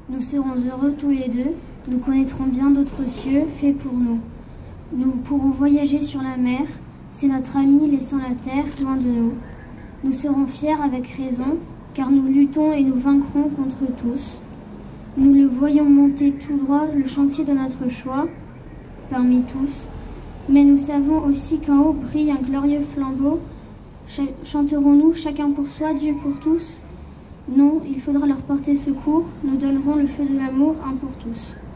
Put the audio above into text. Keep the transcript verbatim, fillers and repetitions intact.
Nous serons heureux tous les deux, nous connaîtrons bien d'autres cieux faits pour nous. Nous pourrons voyager sur la mer, c'est notre ami laissant la terre loin de nous. Nous serons fiers avec raison, car nous luttons et nous vaincrons contre tous. Nous le voyons monter tout droit le chantier de notre choix, parmi tous. Mais nous savons aussi qu'en haut brille un glorieux flambeau. Ch- chanterons-nous chacun pour soi, Dieu pour tous? Non, il faudra leur porter secours, nous donnerons le feu de l'amour un pour tous.